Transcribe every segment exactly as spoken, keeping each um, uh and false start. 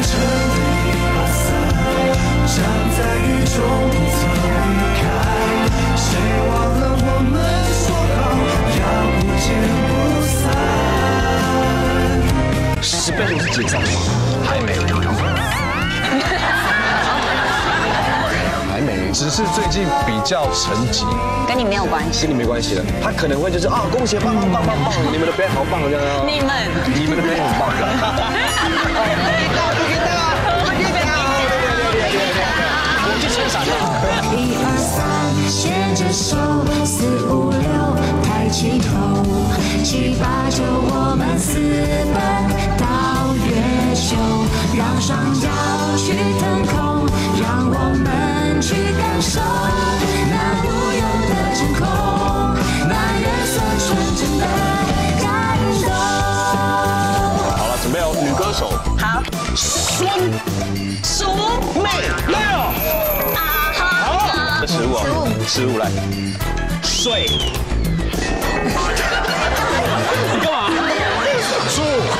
成了一把伞，站在雨中不曾离开。谁忘了我们说好要不见不散？ 十倍是结账吗？还没。还没，只是最近比较沉寂， 跟你没有关系， 跟你没关系的。他可能会就是啊，恭喜棒棒棒棒棒，你们的表演好棒这样。 你们， 你们的表演很棒。我去撑伞了。 一二三，牵着手，四五六，抬起头，七八九，我们私奔到月球，让双脚去腾空，让我们去感受那无忧的真空，那月色纯真的感动。 好了，准备哦，女歌手。 好，孙淑妹来哦。 啊哈。 好，这食物啊，食物来。水。你干嘛？猪。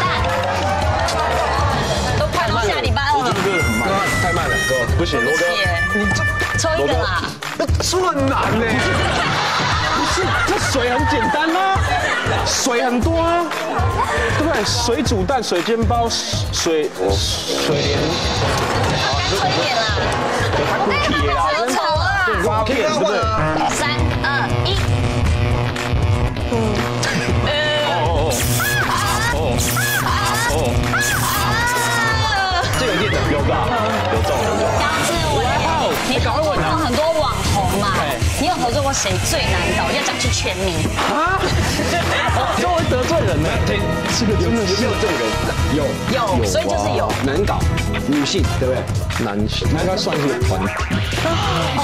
都快到下礼拜二了。 这个很慢，太慢了，哥，不行，罗哥，你这抽一个啦。 书很难呢。不是，这水很简单啊，水很多啊，对不对？水煮蛋、水煎包、水水莲， 干脆一点啦。 它 cookie 啦， 有丑啊。 花片是不是？ 三二一。 这个练的有吧？有中有中。 张志伟，你合作过很多网红嘛？你有合作过谁最难搞？要讲出全名。 啊？这会得罪人呢？对，这个真的是得罪人。有有，所以就是有难搞，女性对不对？男性，那应该算是个团。 哦，